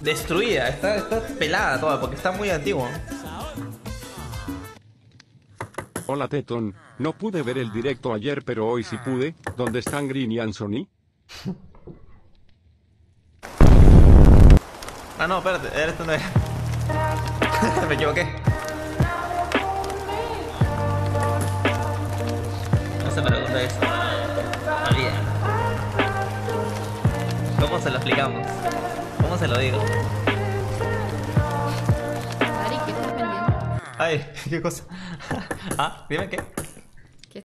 destruida, está pelada toda porque está muy antigua. Hola Teton, no pude ver el directo ayer pero hoy sí pude. ¿Dónde están Green y Anthony? Ah, no, espérate, eres tú no eres. Me equivoqué. No se pregunta eso. Olvida. ¿Cómo se lo explicamos? ¿Cómo se lo digo? Dari, ¿qué estás vendiendo? Ay, qué cosa. Ah, dime qué.